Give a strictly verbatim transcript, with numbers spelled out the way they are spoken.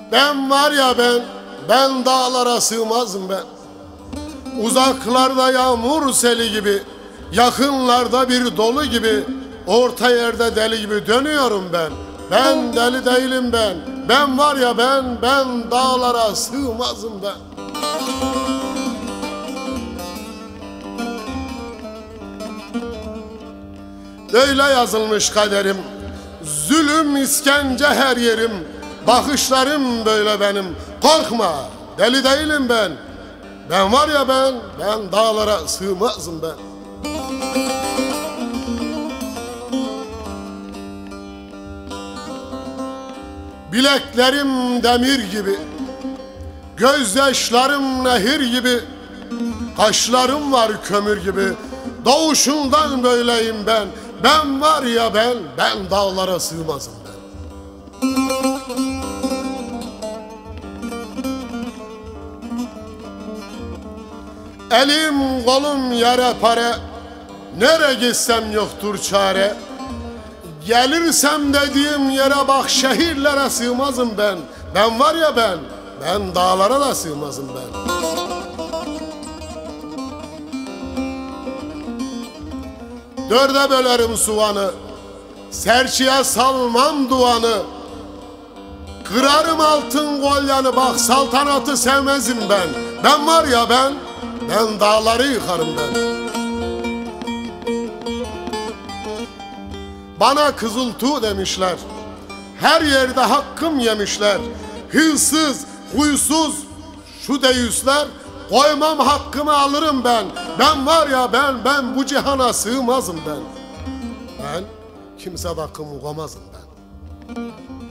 Ben var ya ben, ben dağlara sığmazım ben. Uzaklarda yağmur seli gibi, yakınlarda bir dolu gibi, orta yerde deli gibi dönüyorum ben. Ben deli değilim ben. Ben var ya ben, ben dağlara sığmazım ben. Böyle yazılmış kaderim, zulüm iskence her yerim. Bakışlarım böyle benim, korkma deli değilim ben. Ben var ya ben, ben dağlara sığmazım ben. Bileklerim demir gibi, gözyaşlarım nehir gibi, kaşlarım var kömür gibi, doğuşundan böyleyim ben. Ben var ya ben, ben dağlara sığmazım ben. Elim kolum yere pare, nere gitsem yoktur çare. Gelirsem dediğim yere bak, şehirlere sığmazım ben. Ben var ya ben, ben dağlara da sığmazım ben. Dörde bölerim soğanı, serçeye salmam duanı. Kırarım altın kolyanı, bak saltanatı sevmezim ben. Ben var ya ben, ben dağları yıkarım ben. Bana kızıltuğ demişler, her yerde hakkım yemişler. Hırsız, huysuz, şu deyüsler, koymam hakkımı alırım ben. Ben var ya ben, ben bu cihana sığmazım ben. Ben kimse hakkımı koymazım ben.